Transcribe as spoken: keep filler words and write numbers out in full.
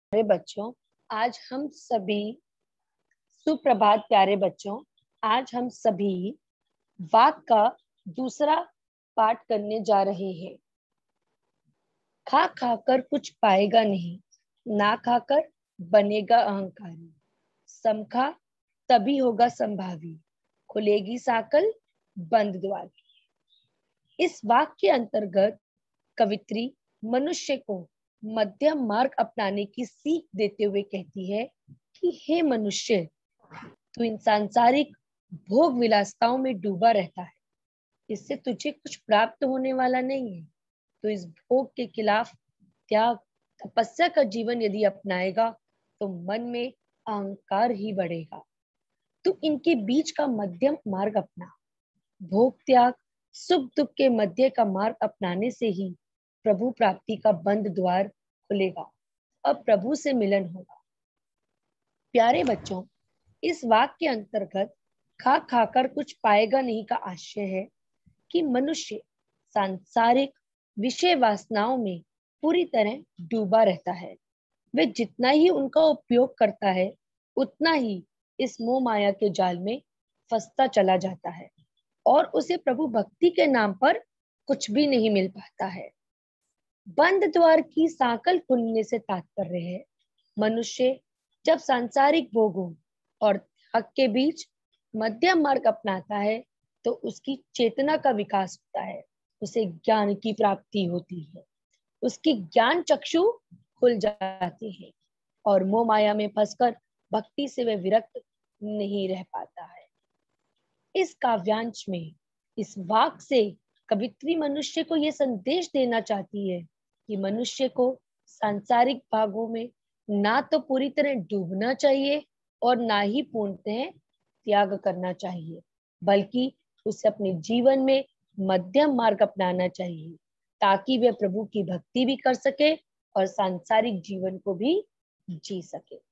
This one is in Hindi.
प्यारे बच्चों, आज हम सभी सुप्रभात प्यारे बच्चों आज हम सभी वाक का दूसरा पाठ करने जा रहे हैं। खा खाकर कुछ पाएगा नहीं, ना खाकर बनेगा अहंकारी। समखा तभी होगा संभावी, खुलेगी साकल बंद द्वार। इस वाक के अंतर्गत कवित्री मनुष्य को मध्यम मार्ग अपनाने की सीख देते हुए कहती है कि हे मनुष्य, तू इन सांसारिक भोग विलासिताओं में डूबा रहता है, इससे तुझे कुछ प्राप्त होने वाला नहीं है। तो इस भोग के खिलाफ त्याग तपस्या का जीवन यदि अपनाएगा तो मन में अहंकार ही बढ़ेगा। तू इनके बीच का मध्यम मार्ग अपना। भोग त्याग सुख दुख के मध्य का मार्ग अपनाने से ही प्रभु प्राप्ति का बंद द्वार खुलेगा, अब प्रभु से मिलन होगा। प्यारे बच्चों, इस वाक्य के अंतर्गत खा खाकर कुछ पाएगा नहीं का आशय है कि मनुष्य सांसारिक विषय वासनाओं में पूरी तरह डूबा रहता है। वे जितना ही उनका उपयोग करता है उतना ही इस मोह माया के जाल में फंसता चला जाता है और उसे प्रभु भक्ति के नाम पर कुछ भी नहीं मिल पाता है। बंद द्वार की सांकल खुलने से तात्पर्य है मनुष्य जब सांसारिक भोगों और हक के बीच मध्यम मार्ग अपनाता है तो उसकी चेतना का विकास होता है, उसे ज्ञान की प्राप्ति होती है, उसकी ज्ञान चक्षु खुल जाती है और मोह माया में फंसकर भक्ति से वह विरक्त नहीं रह पाता है। इस काव्यांश में इस वाक से कवित्री मनुष्य को यह संदेश देना चाहती है कि मनुष्य को सांसारिक भागों में ना तो पूरी तरह डूबना चाहिए और ना ही पूर्णतः त्याग करना चाहिए, बल्कि उसे अपने जीवन में मध्यम मार्ग अपनाना चाहिए ताकि वह प्रभु की भक्ति भी कर सके और सांसारिक जीवन को भी जी सके।